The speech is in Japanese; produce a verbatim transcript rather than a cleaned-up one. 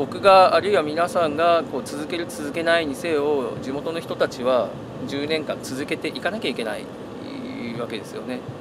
僕があるいは皆さんがこう続ける続けないにせよ、地元の人たちはじゅうねんかん続けていかなきゃいけないわけですよね。